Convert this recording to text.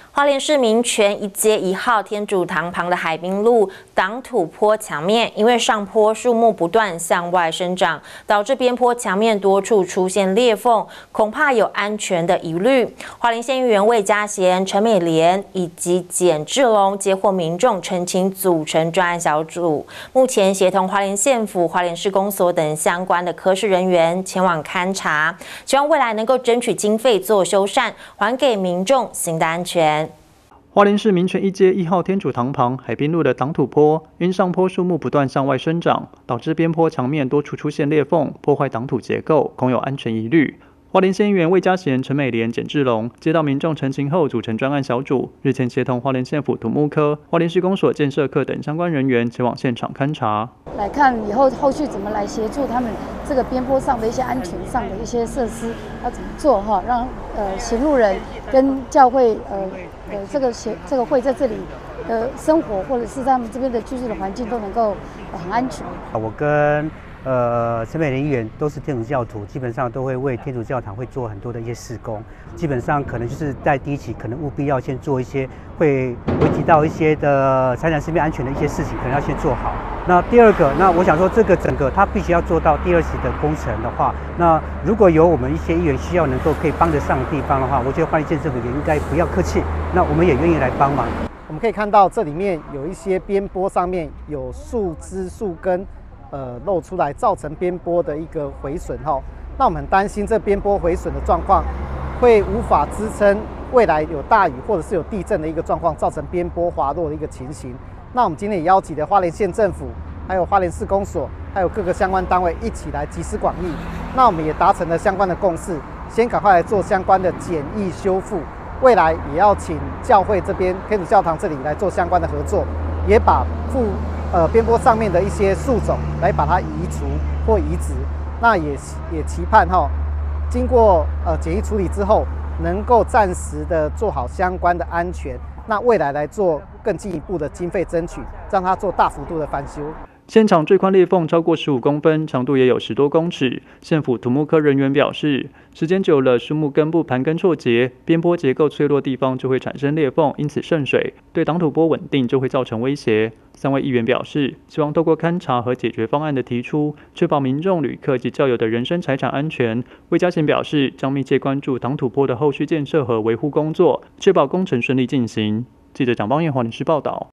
花莲市民权1街1号天主堂旁的海滨路挡土坡墙面，因为上坡树木不断向外生长，导致边坡墙面多处出现裂缝，恐怕有安全的疑虑。花莲县议员魏家贤、陈美莲以及简志龙接获民众陈情，组成专案小组，目前协同花莲县府、花莲市公所等相关的科室人员前往勘查，希望未来能够争取经费做修缮，还给民众新的安全。 花莲市民权1街1号天主堂旁海滨路的挡土坡，因上坡树木不断向外生长，导致边坡墙面多处出现裂缝，破坏挡土结构，恐有安全疑虑。花莲县议员魏家贤、陈美莲、简志龙接到民众陈情后，组成专案小组，日前协同花莲县府土木科、花莲市公所建设科等相关人员前往现场勘查， 来看以后后续怎么来协助他们这个边坡上的一些安全上的一些设施要怎么做哈，让行路人跟教会这个会在这里生活或者是他们这边的居住的环境都能够很安全。 我跟陈美莲议员都是天主教徒，基本上都会为天主教堂会做很多的一些事工。基本上可能就是在第一期，可能务必要先做一些会危及到一些的财产生命安全的一些事情，可能要先做好。那第二个，那我想说，这个整个它必须要做到第2期的工程的话，那如果有我们一些议员需要能够可以帮得上的地方的话，我觉得花莲县政府也应该不要客气，那我们也愿意来帮忙。 我们可以看到这里面有一些边坡上面有树枝、树根。露出来，造成边坡的一个毁损哈。那我们很担心这边坡毁损的状况会无法支撑未来有大雨或者是有地震的一个状况，造成边坡滑落的一个情形。那我们今天也邀集了花莲县政府、还有花莲市公所、还有各个相关单位一起来集思广益。那我们也达成了相关的共识，先赶快来做相关的简易修复，未来也要请教会这边天主教堂这里来做相关的合作，也把边坡上面的一些树种来把它移除或移植，那也期盼经过简易处理之后，能够暂时的做好相关的安全，那未来来做更进一步的经费争取，让它做大幅度的翻修。 现场最宽裂缝超过15公分，长度也有10多公尺。县府土木科人员表示，时间久了，树木根部盘根错节，边坡结构脆弱地方就会产生裂缝，因此渗水，对挡土坡稳定就会造成威胁。3位议员表示，希望透过勘查和解决方案的提出，确保民众、旅客及教友的人身财产安全。魏家贤表示，将密切关注挡土坡的后续建设和维护工作，确保工程顺利进行。记者蒋邦彦花莲市报道。